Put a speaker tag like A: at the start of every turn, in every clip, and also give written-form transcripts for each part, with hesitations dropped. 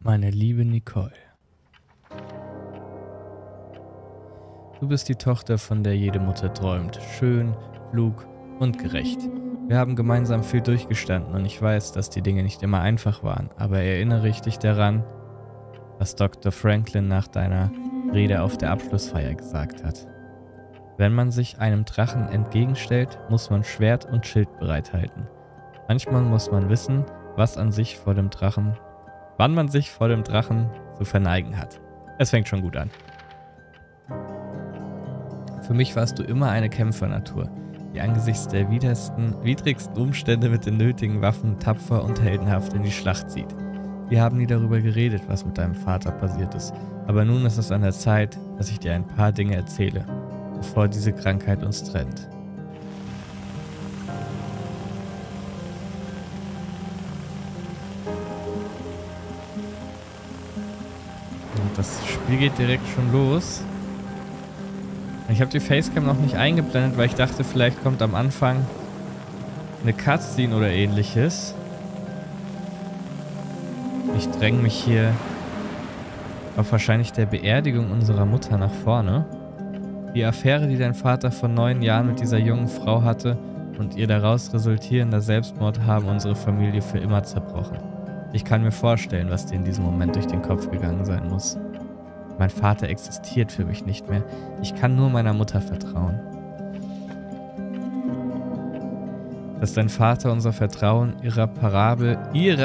A: Meine liebe Nicole. Du bist die Tochter, von der jede Mutter träumt. Schön, klug und gerecht. Wir haben gemeinsam viel durchgestanden und ich weiß, dass die Dinge nicht immer einfach waren. Aber erinnere ich dich daran, was Dr. Franklin nach deiner Rede auf der Abschlussfeier gesagt hat. Wenn man sich einem Drachen entgegenstellt, muss man Schwert und Schild bereithalten. Manchmal muss man wissen, wann man sich vor dem Drachen zu verneigen hat. Es fängt schon gut an. Für mich warst du immer eine Kämpfernatur, die angesichts der widrigsten Umstände mit den nötigen Waffen tapfer und heldenhaft in die Schlacht zieht. Wir haben nie darüber geredet, was mit deinem Vater passiert ist, aber nun ist es an der Zeit, dass ich dir ein paar Dinge erzähle, bevor diese Krankheit uns trennt. Und das Spiel geht direkt schon los. Ich habe die Facecam noch nicht eingeblendet, weil ich dachte, vielleicht kommt am Anfang eine Cutscene oder ähnliches. Ich dränge mich hier auf wahrscheinlich der Beerdigung unserer Mutter nach vorne. Die Affäre, die dein Vater vor 9 Jahren mit dieser jungen Frau hatte und ihr daraus resultierender Selbstmord haben unsere Familie für immer zerbrochen. Ich kann mir vorstellen, was dir in diesem Moment durch den Kopf gegangen sein muss. Mein Vater existiert für mich nicht mehr. Ich kann nur meiner Mutter vertrauen. Dass dein Vater unser Vertrauen irreparabel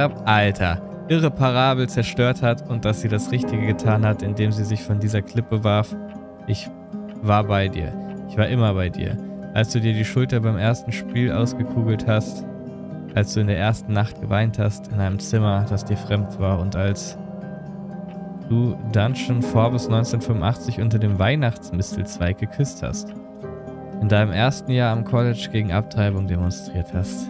A: zerstört hat und dass sie das Richtige getan hat, indem sie sich von dieser Klippe warf. Ich war bei dir. Ich war immer bei dir. Als du dir die Schulter beim ersten Spiel ausgekugelt hast, als du in der ersten Nacht geweint hast in einem Zimmer, das dir fremd war und als du Dungeon Forbes 1985 unter dem Weihnachtsmistelzweig geküsst hast. In deinem ersten Jahr am College gegen Abtreibung demonstriert hast.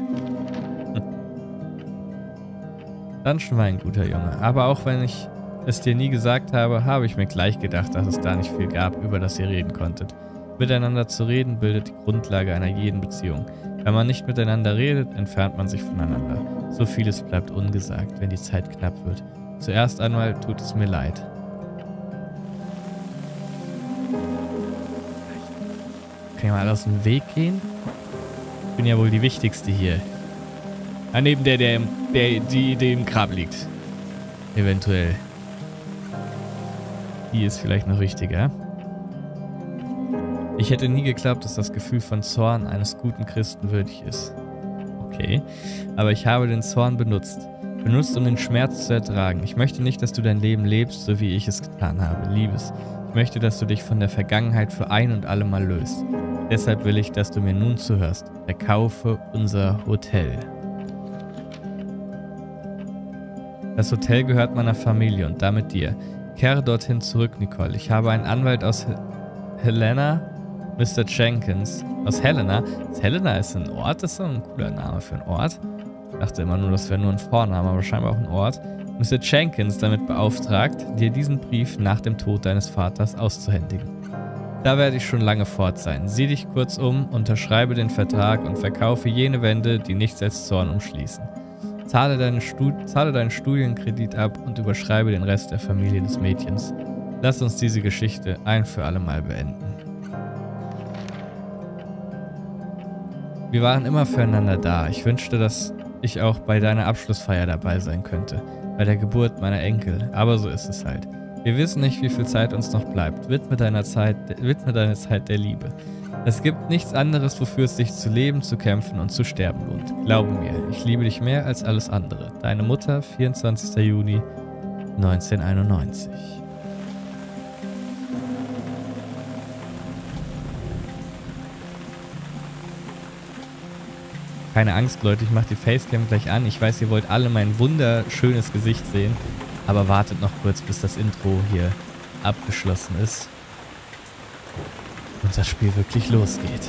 A: Dungeon war ein guter Junge, aber auch wenn ich es dir nie gesagt habe, habe ich mir gleich gedacht, dass es da nicht viel gab, über das ihr reden konntet. Miteinander zu reden bildet die Grundlage einer jeden Beziehung. Wenn man nicht miteinander redet, entfernt man sich voneinander. So vieles bleibt ungesagt, wenn die Zeit knapp wird. Zuerst einmal tut es mir leid. Kann ich mal aus dem Weg gehen? Ich bin ja wohl die Wichtigste hier. Neben die im Grab liegt. Eventuell. Die ist vielleicht noch wichtiger. Ich hätte nie geglaubt, dass das Gefühl von Zorn eines guten Christen würdig ist. Okay, aber ich habe den Zorn benutzt, um den Schmerz zu ertragen. Ich möchte nicht, dass du dein Leben lebst, so wie ich es getan habe. Liebes, ich möchte, dass du dich von der Vergangenheit für ein und alle Mal löst. Deshalb will ich, dass du mir nun zuhörst. Verkaufe unser Hotel. Das Hotel gehört meiner Familie und damit dir. Kehre dorthin zurück, Nicole. Ich habe einen Anwalt aus Helena, Mr. Jenkins. Aus Helena? Helena ist ein Ort? Das ist so ein cooler Name für einen Ort. Ich dachte immer nur, das wäre nur ein Vorname, aber scheinbar auch ein Ort. Mr. Jenkins damit beauftragt, dir diesen Brief nach dem Tod deines Vaters auszuhändigen. Da werde ich schon lange fort sein. Sieh dich kurz um, unterschreibe den Vertrag und verkaufe jene Wände, die nichts als Zorn umschließen. Zahle deinen Studienkredit ab und überschreibe den Rest der Familie des Mädchens. Lass uns diese Geschichte ein für alle Mal beenden. Wir waren immer füreinander da. Ich wünschte, dass ich auch bei deiner Abschlussfeier dabei sein könnte. Bei der Geburt meiner Enkel. Aber so ist es halt. Wir wissen nicht, wie viel Zeit uns noch bleibt. Widme deine Zeit der Liebe. Es gibt nichts anderes, wofür es sich zu leben, zu kämpfen und zu sterben lohnt. Glaube mir, ich liebe dich mehr als alles andere. Deine Mutter, 24. Juni 1991. Keine Angst, Leute, ich mache die Facecam gleich an. Ich weiß, ihr wollt alle mein wunderschönes Gesicht sehen. Aber wartet noch kurz, bis das Intro hier abgeschlossen ist. Und das Spiel wirklich losgeht.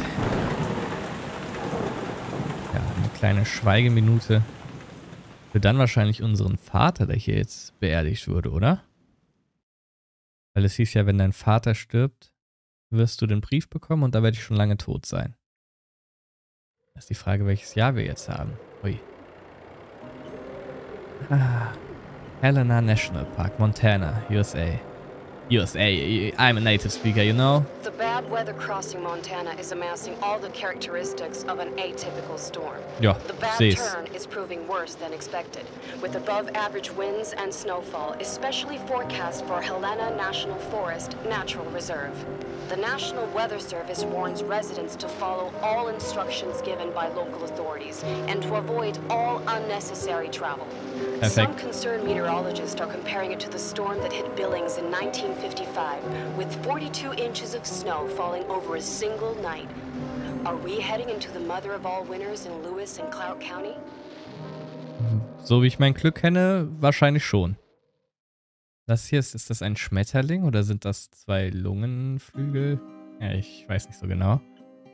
A: Ja, eine kleine Schweigeminute für dann wahrscheinlich unseren Vater, der hier jetzt beerdigt wurde, oder? Weil es hieß ja, wenn dein Vater stirbt, wirst du den Brief bekommen und da werde ich schon lange tot sein. Das ist die Frage, welches Jahr wir jetzt haben. Ui. Helena National Park, Montana, USA. USA, I'm a native speaker, you know?
B: The bad weather crossing Montana is amassing all the characteristics of an atypical storm.
A: Ja,
B: The bad
A: seh's.
B: turn is proving worse than expected, with above-average winds and snowfall, especially forecast for Helena National Forest Natural Reserve. The National Weather Service warns residents to follow all instructions given by local authorities and to avoid all unnecessary travel. Some concerned meteorologists are comparing it to the storm that hit Billings in 1955, with 42 inches of snow falling over a single night. Are we heading into the mother of all winters in Lewis and Clark County?
A: So wie ich mein Glück kenne, wahrscheinlich schon. Das hier ist das ein Schmetterling oder sind das 2 Lungenflügel? Ja, ich weiß nicht so genau.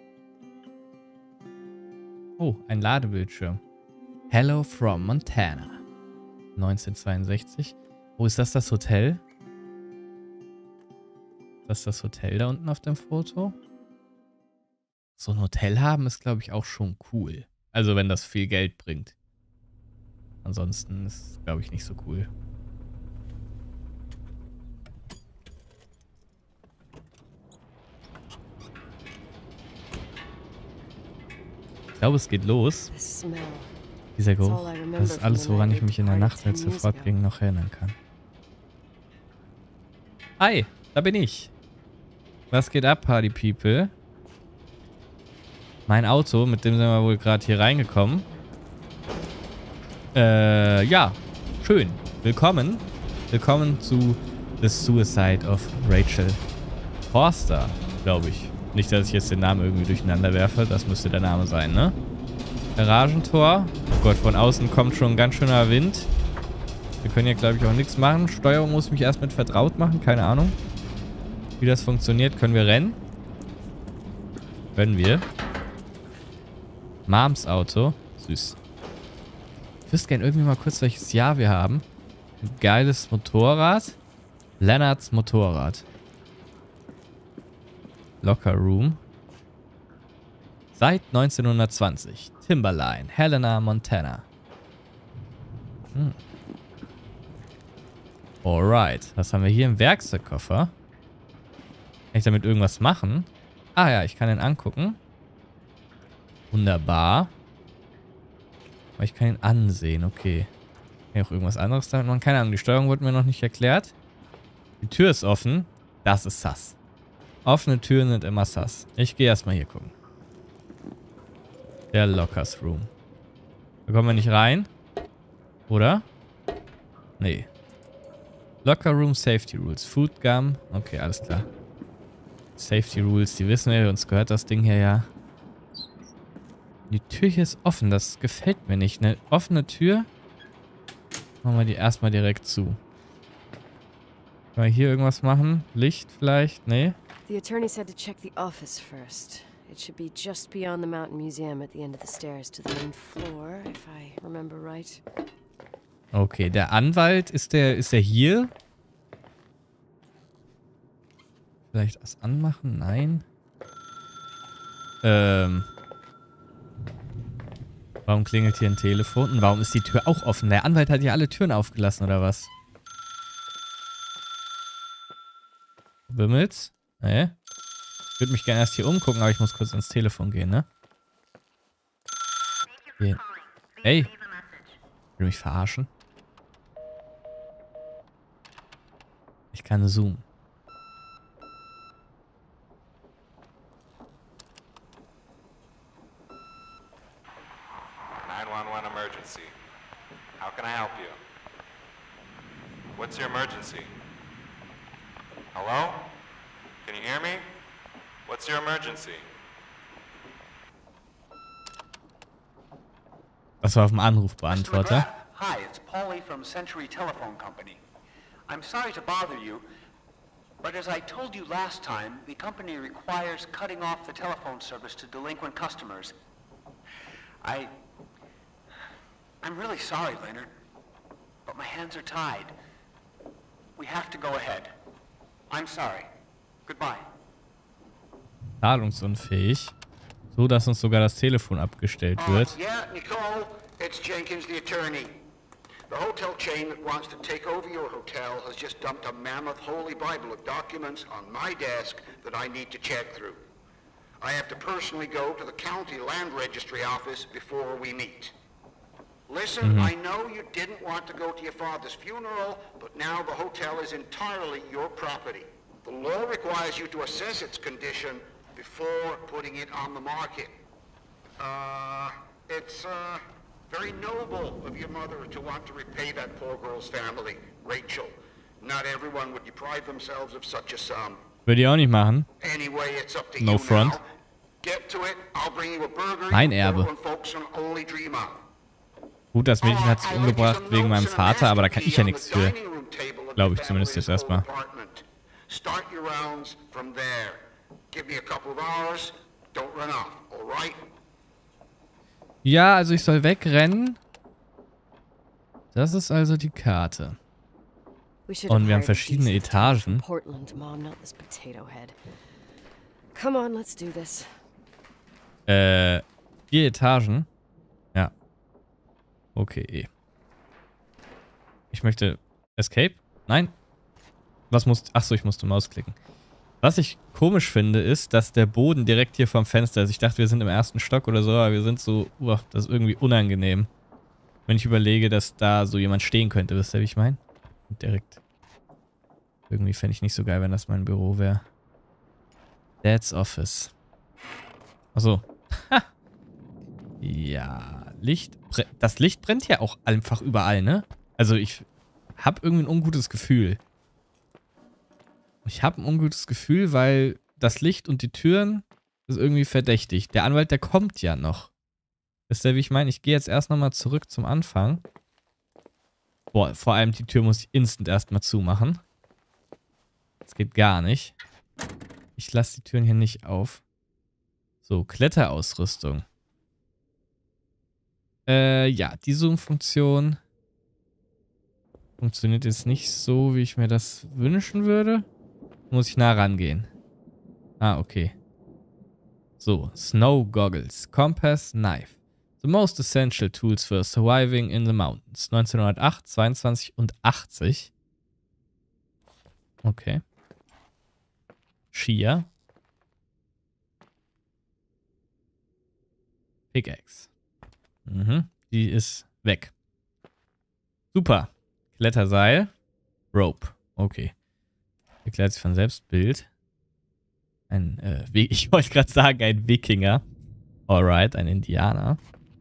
A: Oh, ein Ladebildschirm. Hello from Montana. 1962. Wo ist das Hotel? Das ist das Hotel da unten auf dem Foto? So ein Hotel haben ist, glaube ich, auch schon cool. Also wenn das viel Geld bringt. Ansonsten ist es, glaube ich, nicht so cool. Ich glaube, es geht los. Dieser Geruch. Das ist alles, woran ich mich in der Nacht, als wir fortgingen, noch erinnern kann. Hi, da bin ich. Was geht ab, Party People? Mein Auto, mit dem sind wir wohl gerade hier reingekommen. Ja, schön. Willkommen. Willkommen zu The Suicide of Rachel Forster, glaube ich. Nicht, dass ich jetzt den Namen irgendwie durcheinander werfe. Das müsste der Name sein, ne? Garagentor. Oh Gott, von außen kommt schon ein ganz schöner Wind. Wir können hier, glaube ich, auch nichts machen. Steuerung muss ich mich erst mit vertraut machen. Keine Ahnung. Wie das funktioniert. Können wir rennen? Können wir. Moms Auto. Süß. Ich wüsste gerne irgendwie mal kurz, welches Jahr wir haben. Ein geiles Motorrad. Leonards Motorrad. Locker Room. Seit 1920. Timberline, Helena, Montana. Alright. Was haben wir hier im Werkzeugkoffer? Kann ich damit irgendwas machen? Ah ja, ich kann ihn angucken. Wunderbar. Aber ich kann ihn ansehen, okay. Kann ich auch irgendwas anderes damit machen? Keine Ahnung, die Steuerung wurde mir noch nicht erklärt. Die Tür ist offen. Das ist sass. Offene Türen sind immer sass. Ich gehe erstmal hier gucken. Der Lockers Room. Da kommen wir nicht rein. Oder? Nee. Locker Room Safety Rules. Food Gum. Okay, alles klar. Safety Rules, die wissen wir. Uns gehört das Ding hier ja. Die Tür hier ist offen. Das gefällt mir nicht. Eine offene Tür. Machen wir die erstmal direkt zu. Können wir hier irgendwas machen? Licht vielleicht? Nee.
B: The attorney said to check the office first. It should be just beyond the Mountain Museum at the end of the stairs to the main floor, if I remember right.
A: Okay, der Anwalt, ist der hier? Vielleicht was anmachen? Nein. Warum klingelt hier ein Telefon? Und warum ist die Tür auch offen? Der Anwalt hat ja alle Türen aufgelassen, oder was? Wimmelt's? Nee. Ich würde mich gerne erst hier umgucken, aber ich muss kurz ins Telefon gehen, ne? Hier. Hey. Will mich verarschen? Ich kann zoomen.
C: Emergency. How can I help you? What's your emergency? Hello? Can you hear me? What's your emergency?
A: Das war auf dem Anrufbeantworter.
D: Hi, it's Paulie from Century Telephone Company. I'm sorry to bother you, but as I told you last time, the company requires cutting off the telephone service to delinquent customers. I'm really sorry, Leonard, but my hands are tied. We have to go ahead. I'm sorry. Goodbye.
A: Zahlungsunfähig. So, dass uns sogar das Telefon abgestellt wird.
E: Yeah, Nicole, it's Jenkins, the attorney. The hotel chain that wants to take over your hotel has just dumped a mammoth holy Bible of documents on my desk that I need to check through. I have to personally go to the county land registry office before we meet. Listen, I know you didn't want to go to your father's funeral, but now the hotel is entirely your property. The law requires you to assess its condition before putting it on the market. It's very noble of your mother to want to repay that poor girl's family, Rachel. Not everyone would deprive themselves of such a sum.
A: Würde ich auch nicht machen.
E: Anyway, it's up to
A: No
E: you
A: front.
E: now. Get to it. I'll bring you a burger.
A: Mein
E: you
A: Erbe.
E: and folks can only dream of.
A: Gut, das Mädchen hat sich umgebracht wegen meinem Vater, aber da kann ich ja nichts für. Glaube ich zumindest jetzt erstmal.
E: Start your rounds from there. Give me a couple of hours. Don't run off, all right?
A: Ja, also ich soll Das ist also die Karte. Und wir haben verschiedene Etagen.
B: Come on, let's do this.
A: 4 Etagen. Ja. Okay. Ich möchte... Escape? Nein. Achso, ich musste Maus klicken. Was ich komisch finde, ist, dass der Boden direkt hier vom Fenster ist. Ich dachte, wir sind im 1. Stock oder so, aber wir sind so... das ist irgendwie unangenehm. Wenn ich überlege, dass da so jemand stehen könnte. Wisst ihr, wie ich meine? Direkt. Irgendwie fände ich nicht so geil, wenn das mein Büro wäre. Dad's Office. Achso. Ja, das Licht brennt ja auch einfach überall, ne? Also ich habe irgendwie ein ungutes Gefühl. Weil das Licht und die Türen ist irgendwie verdächtig. Der Anwalt, der kommt ja noch. Wisst ihr, wie ich meine? Ich gehe jetzt erst nochmal zurück zum Anfang. Boah, vor allem die Tür muss ich instant erstmal zumachen. Das geht gar nicht. Ich lasse die Türen hier nicht auf. So, Kletterausrüstung. Ja, die Zoom-Funktion funktioniert jetzt nicht so, wie ich mir das wünschen würde. Muss ich nah rangehen. Ah, okay. So, Snow Goggles, Compass, Knife. The most essential tools for surviving in the mountains. 1908, 22 und 80. Okay. Skier. Pickaxe. Die ist weg. Super. Kletterseil. Rope. Okay. Erklärt sich von selbst. Bild. Ich wollte gerade sagen, ein Wikinger. Alright, ein Indianer.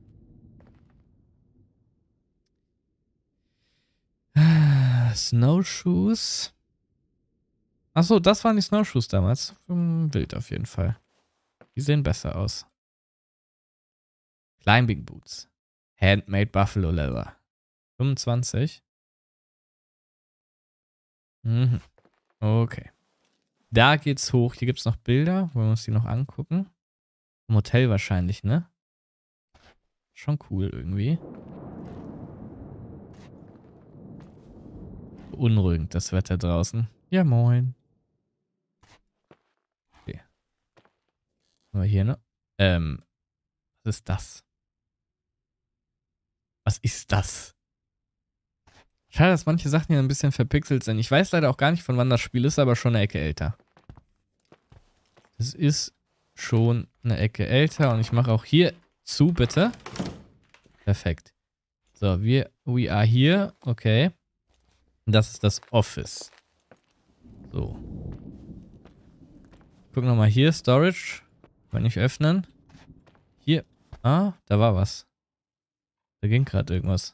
A: Snowshoes. Achso, das waren die Snowshoes damals. Wild auf jeden Fall. Die sehen besser aus. Climbing Boots. Handmade Buffalo Leather. 25. Okay. Da geht's hoch. Hier gibt's noch Bilder. Wollen wir uns die noch angucken? Im Hotel wahrscheinlich, ne? Schon cool irgendwie. Beunruhigend, das Wetter draußen. Ja, moin. Okay. Aber hier, ne? Was ist das? Was ist das? Schade, dass manche Sachen hier ein bisschen verpixelt sind. Ich weiß leider auch gar nicht, von wann das Spiel ist, aber schon eine Ecke älter. Es ist schon eine Ecke älter und ich mache auch hier zu, bitte. Perfekt. So, we are here. Okay. Das ist das Office. So. Gucken wir mal hier. Storage. Kann ich öffnen. Hier. Ah, da war was. Da ging gerade irgendwas.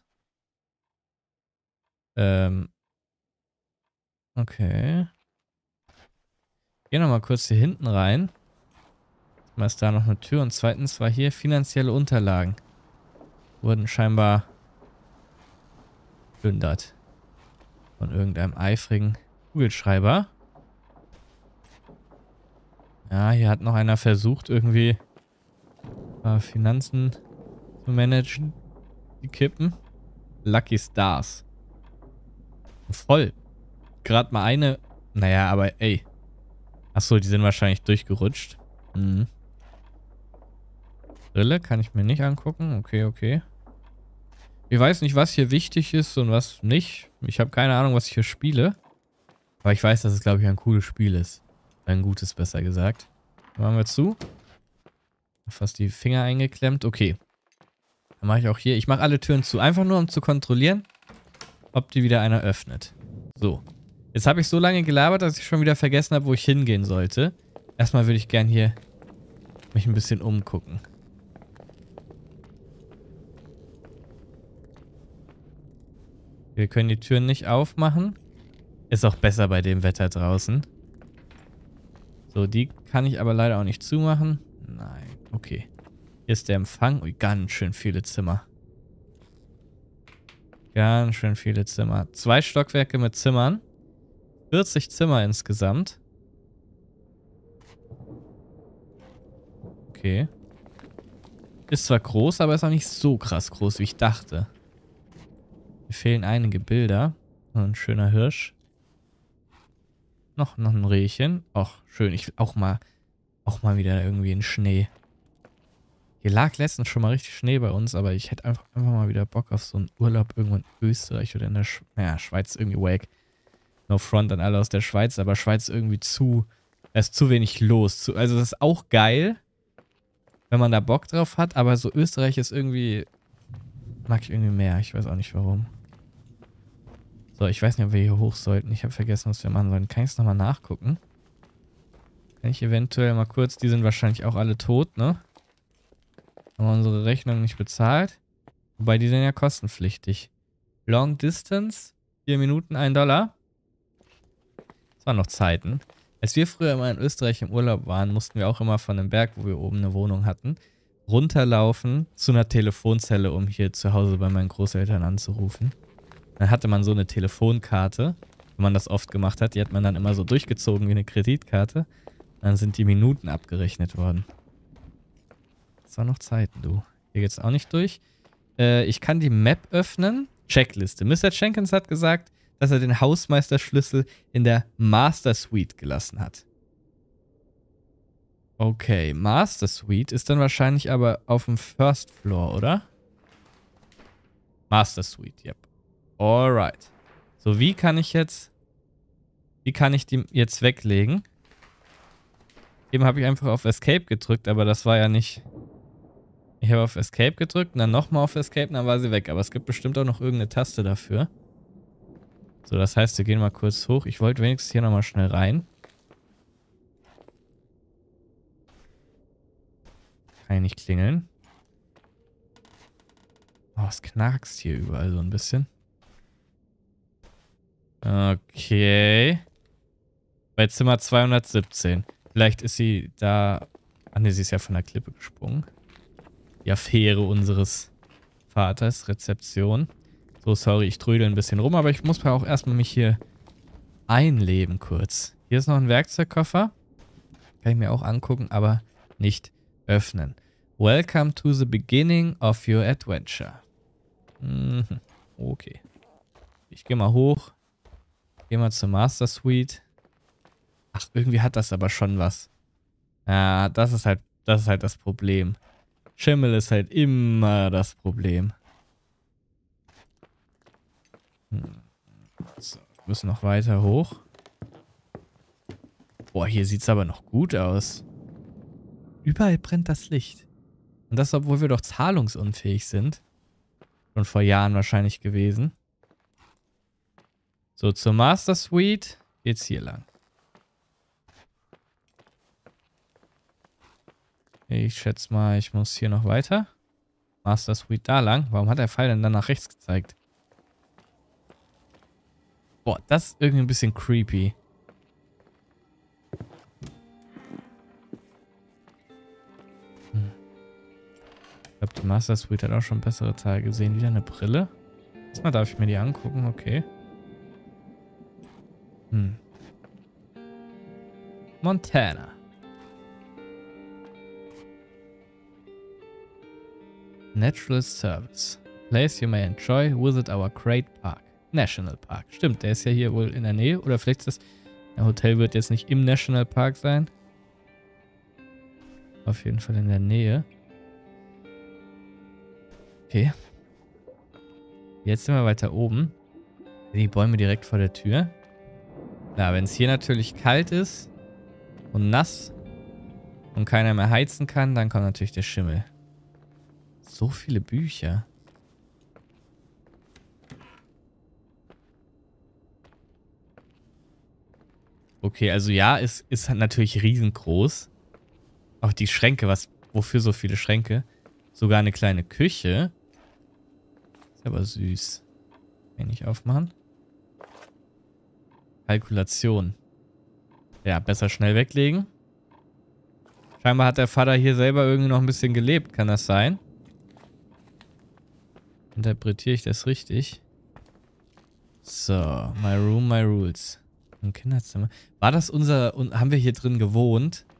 A: Okay. Gehen wir mal kurz hier hinten rein. Mal ist da noch eine Tür. Und zweitens war hier finanzielle Unterlagen. Wurden scheinbar plündert. Von irgendeinem eifrigen Kugelschreiber. Ja, hier hat noch einer versucht, irgendwie Finanzen zu managen. Die Kippen. Lucky Stars. Voll. Gerade mal eine. Naja, aber ey. Achso, die sind wahrscheinlich durchgerutscht. Brille kann ich mir nicht angucken. Okay, okay. Ich weiß nicht, was hier wichtig ist und was nicht. Ich habe keine Ahnung, was ich hier spiele. Aber ich weiß, dass es, glaube ich, ein cooles Spiel ist. Ein gutes, besser gesagt. Machen wir zu. Fast die Finger eingeklemmt. Okay. Dann mache ich auch hier. Ich mache alle Türen zu. Einfach nur, um zu kontrollieren, ob die wieder einer öffnet. So. Jetzt habe ich so lange gelabert, dass ich schon wieder vergessen habe, wo ich hingehen sollte. Erstmal würde ich gern hier mich ein bisschen umgucken. Wir können die Türen nicht aufmachen. Ist auch besser bei dem Wetter draußen. So, die kann ich aber leider auch nicht zumachen. Nein, okay. Hier ist der Empfang. Ui, ganz schön viele Zimmer. Ganz schön viele Zimmer. 2 Stockwerke mit Zimmern. 40 Zimmer insgesamt. Okay. Ist zwar groß, aber ist auch nicht so krass groß, wie ich dachte. Mir fehlen einige Bilder. Ein schöner Hirsch. Noch ein Rehchen. Ach, schön. Ich will auch mal wieder irgendwie in Schnee. Hier lag letztens schon mal richtig Schnee bei uns, aber ich hätte einfach mal wieder Bock auf so einen Urlaub irgendwo in Österreich oder in der Schweiz irgendwie wack. No front an alle aus der Schweiz, aber Schweiz irgendwie da ist zu wenig los. Also das ist auch geil, wenn man da Bock drauf hat, aber so Österreich ist irgendwie, mag ich irgendwie mehr. Ich weiß auch nicht warum. So, ich weiß nicht, ob wir hier hoch sollten. Ich habe vergessen, was wir machen sollen. Kann ich es nochmal nachgucken? Kann ich eventuell mal kurz... Die sind wahrscheinlich auch alle tot, ne? Haben wir unsere Rechnung nicht bezahlt. Wobei, die sind ja kostenpflichtig. Long Distance, 4 Minuten, $1. Das waren noch Zeiten. Als wir früher immer in Österreich im Urlaub waren, mussten wir auch immer von einem Berg, wo wir oben eine Wohnung hatten, runterlaufen zu einer Telefonzelle, um hier zu Hause bei meinen Großeltern anzurufen. Dann hatte man so eine Telefonkarte, wenn man das oft gemacht hat. Die hat man dann immer so durchgezogen wie eine Kreditkarte. Dann sind die Minuten abgerechnet worden. Das waren noch Zeiten, du. Hier geht's auch nicht durch. Ich kann die Map öffnen. Checkliste. Mr. Jenkins hat gesagt, dass er den Hausmeisterschlüssel in der Master Suite gelassen hat. Okay, Master Suite ist dann wahrscheinlich aber auf dem First Floor, oder? Master Suite, yep. Alright. So, wie kann ich die jetzt weglegen? Eben habe ich einfach auf Escape gedrückt, aber das war ja nicht... Ich habe auf Escape gedrückt und dann nochmal auf Escape und dann war sie weg. Aber es gibt bestimmt auch noch irgendeine Taste dafür. So, das heißt, wir gehen mal kurz hoch. Ich wollte wenigstens hier nochmal schnell rein. Kann ich nicht klingeln. Oh, es knackst hier überall so ein bisschen. Okay. Bei Zimmer 217. Vielleicht ist sie da... Ach ne, sie ist ja von der Klippe gesprungen. Die Affäre unseres Vaters. Rezeption. So, sorry, ich trödel ein bisschen rum, aber ich muss auch erstmal mich hier einleben kurz. Hier ist noch ein Werkzeugkoffer. Kann ich mir auch angucken, aber nicht öffnen. Welcome to the beginning of your adventure. Okay. Ich gehe mal hoch. Geh mal zur Master Suite. Ach, irgendwie hat das aber schon was. Ja, das ist halt das Problem. Schimmel ist halt immer das Problem. So, wir müssen noch weiter hoch. Boah, hier sieht es aber noch gut aus. Überall brennt das Licht. Und das, obwohl wir doch zahlungsunfähig sind. Schon vor Jahren wahrscheinlich gewesen. So, zur Master Suite geht's hier lang. Ich schätze mal, ich muss hier noch weiter. Master Suite da lang. Warum hat der Pfeil denn dann nach rechts gezeigt? Boah, das ist irgendwie ein bisschen creepy. Ich glaube, die Master Suite hat auch schon bessere Teile gesehen. Wieder eine Brille. Erstmal darf ich mir die angucken, okay. Montana. Natural Service. Place you may enjoy, visit our great park. National Park. Stimmt, der ist ja hier wohl in der Nähe. Oder vielleicht ist das Hotel wird jetzt nicht im National Park sein. Auf jeden Fall in der Nähe. Okay. Jetzt sind wir weiter oben. Die Bäume direkt vor der Tür. Klar, wenn es hier natürlich kalt ist und nass und keiner mehr heizen kann, dann kommt natürlich der Schimmel. So viele Bücher. Okay, also ja, es ist natürlich riesengroß. Auch die Schränke, wofür so viele Schränke? Sogar eine kleine Küche. Ist aber süß. Kann ich nicht aufmachen. Kalkulation. Ja, besser schnell weglegen. Scheinbar hat der Vater hier selber irgendwie noch ein bisschen gelebt. Kann das sein? Interpretiere ich das richtig? So, my room, my rules. Im Kinderzimmer. War das haben wir hier drin gewohnt?